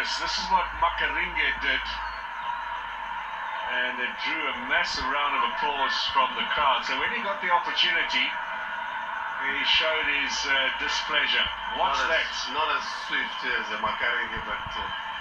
this. This is what Makaringa did. And it drew a massive round of applause from the crowd. So when he got the opportunity, he showed his displeasure. Watch that. Not as swift as Makaringa, but